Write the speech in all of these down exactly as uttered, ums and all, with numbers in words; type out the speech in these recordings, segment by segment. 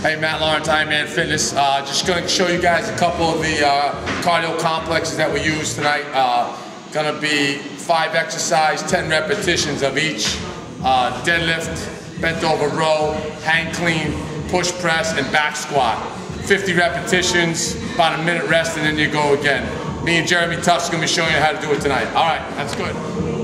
Hey, Matt Lawrence, Ironman Fitness. Uh, just going to show you guys a couple of the uh, cardio complexes that we use tonight. Uh, going to be five exercise, ten repetitions of each. Uh, deadlift, bent over row, hang clean, push press, and back squat. fifty repetitions, about a minute rest, and then you go again. Me and Jeremy Tuff's going to be showing you how to do it tonight. All right, that's good.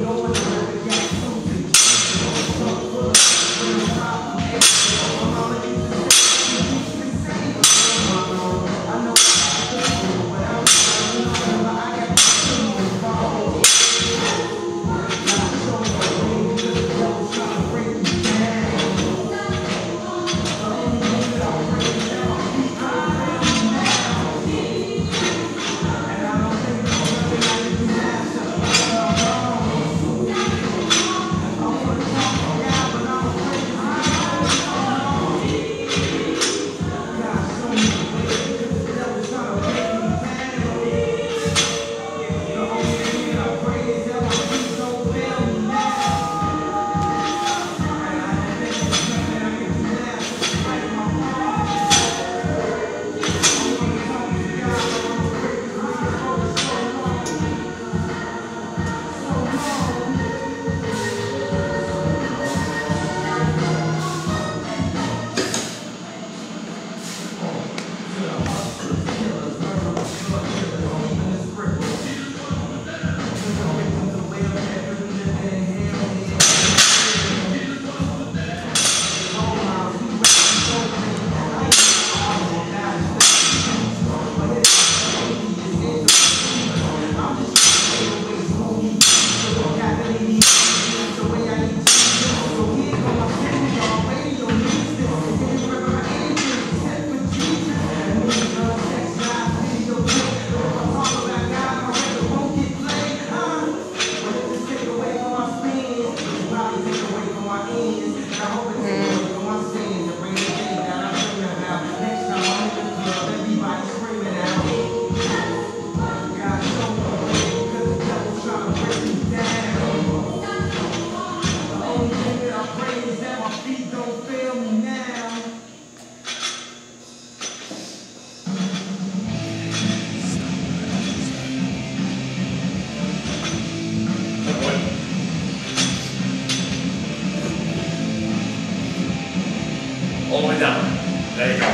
All the way down. There you go.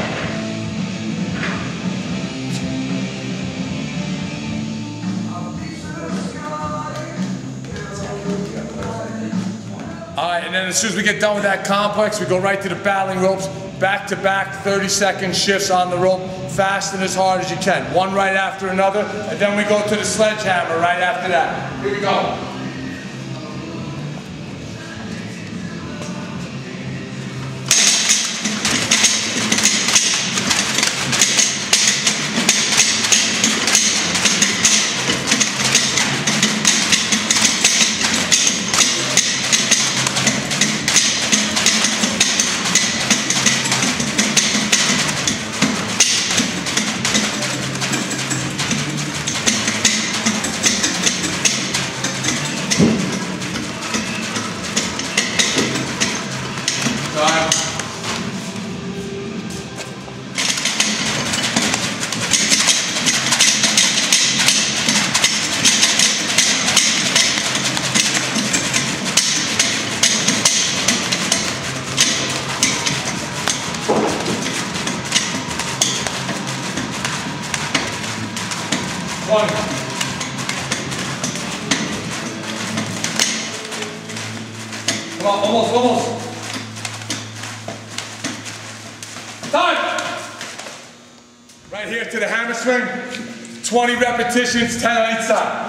All right, and then as soon as we get done with that complex, we go right to the battling ropes, back to back, thirty second shifts on the rope, fast and as hard as you can. One right after another, and then we go to the sledgehammer right after that. Here we go. One. Come on, almost, almost. Time! Right here to the hammer swing. twenty repetitions, ten on each side.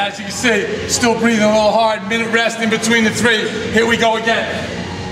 as you can see, still breathing a little hard. Minute rest in between the three. Here we go again.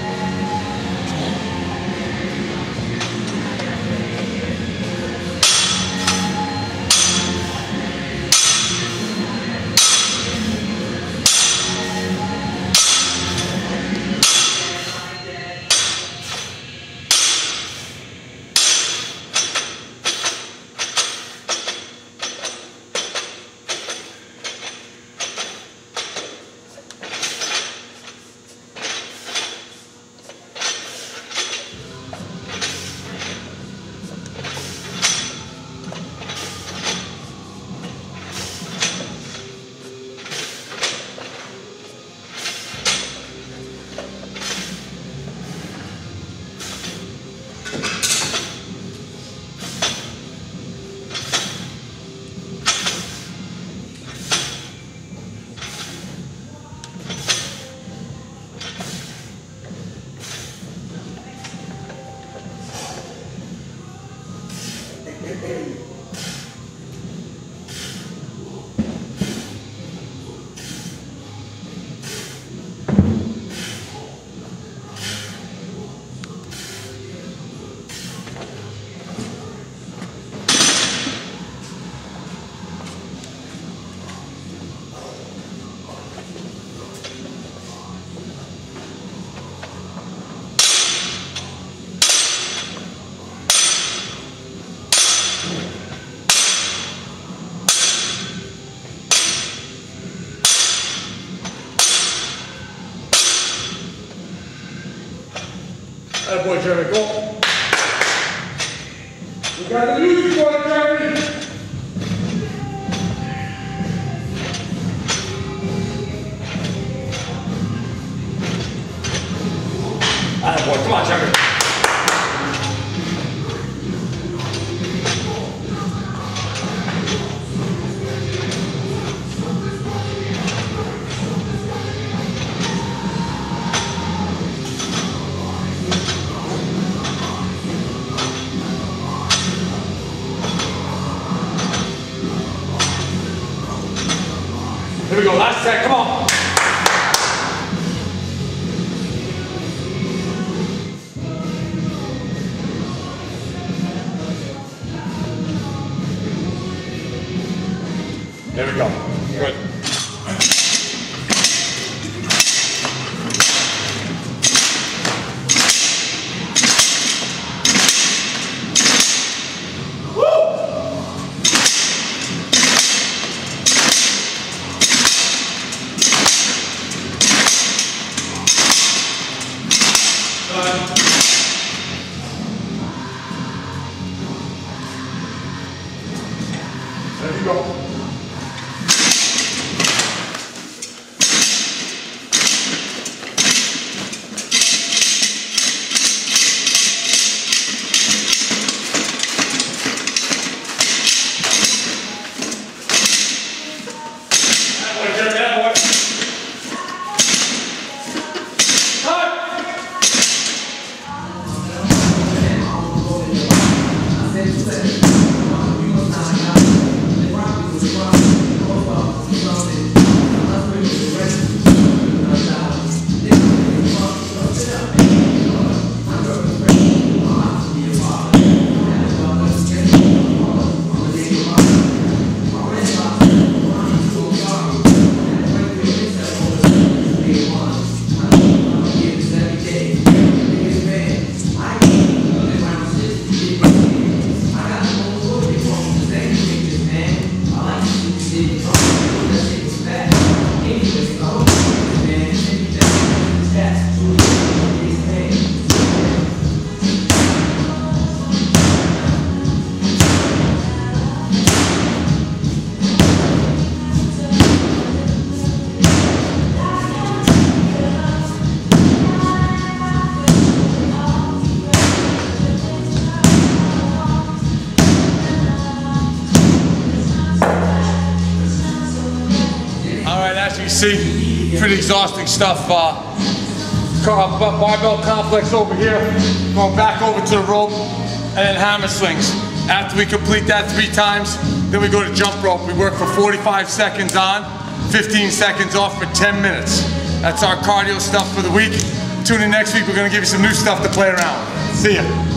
That boy, Jeremy, go. We got the music for it, Jeremy. That boy, come on, Jeremy. Here we go, last set, come on. There we go, good. There you go. As you see, pretty exhausting stuff. Uh, barbell complex over here, going back over to the rope, and then hammer slings. After we complete that three times, then we go to jump rope. We work for forty-five seconds on, fifteen seconds off for ten minutes. That's our cardio stuff for the week. Tune in next week, we're gonna give you some new stuff to play around with. See ya.